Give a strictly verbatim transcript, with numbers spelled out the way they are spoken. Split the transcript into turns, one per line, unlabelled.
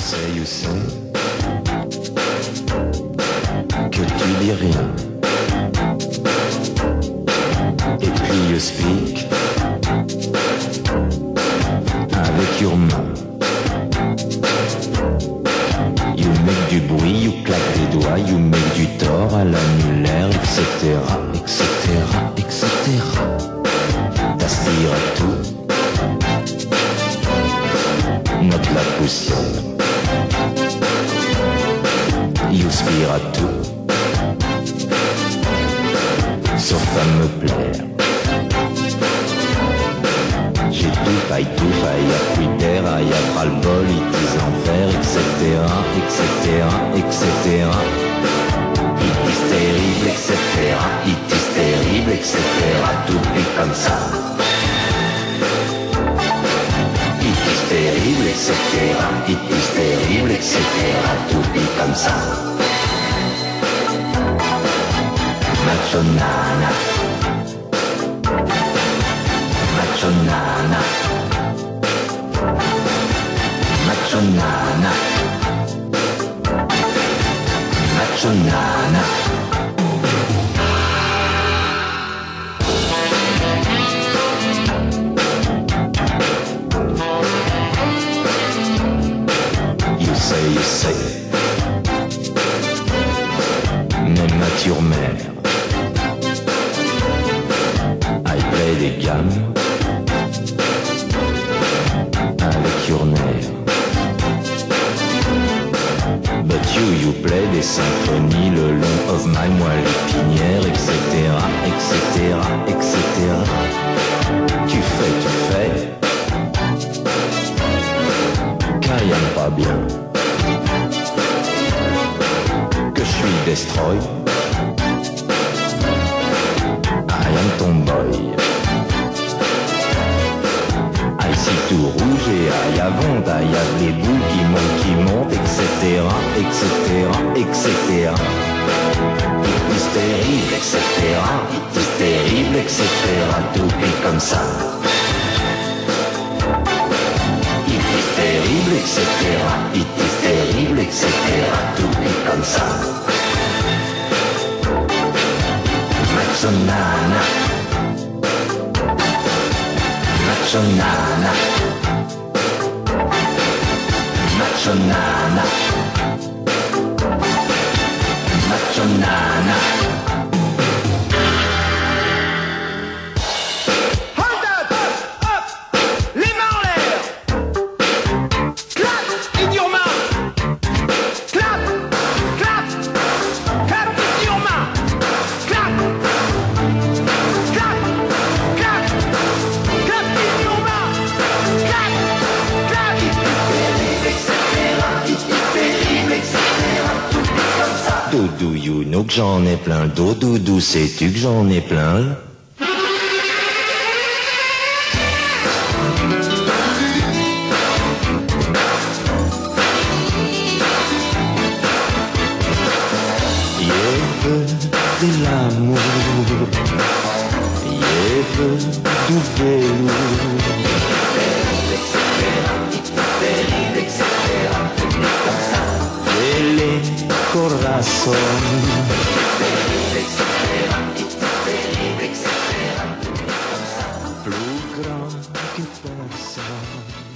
sais, you sais que tu dis rien. Et puis you speak avec your main. You make du bruit, you claque des doigts, you make du tort à l'annulaire, et cetera, et cetera, et cetera. T'aspires à tout, note la poussière. You spire à tout, sauf à me plaire. J'ai tout faille, tout faille, y'a plus d'air, y'a pas le bol, it is l'enfer, et cetera, et cetera, et cetera. It is terrible, et cetera. It is terrible, et cetera. Tout est comme ça. It is terrible, et cetera. It is terrible, et cetera. Tout est comme ça. Macho nana, macho nana, macho nana, macho nana. You say, you say, même nature mère. Des gammes avec your nerf. But you, you play des symphonies le long of my moelle épinière, et cetera, et cetera, et cetera. Tu fais, tu fais, qu'aille pas bien, que je suis destroy. I am ton boy. Tout rouge et aïe avant, aïe à des bouts qui montent, qui montent, et cetera, et cetera, et cetera. It is terrible, et cetera. It is terrible, et cetera. Tout est comme ça. It is terrible, et cetera. It is terrible, et cetera. Tout est comme ça. Macho nana, macho nana, macho nana, macho nana.
Hold up, up, les mains en l'air. Clap, in your main. Clap, clap, clap in your main. Clap, clap, clap, clap in your main. Clap, clap.
et cetera. It is terrible, et cetera. Tout est comme ça. Doudou, you know que j'en ai plein le dos, doudou, sais-tu que j'en ai plein le... Je veux de l'amour, je veux du vélo. Delle corazon. Plus grand que personne.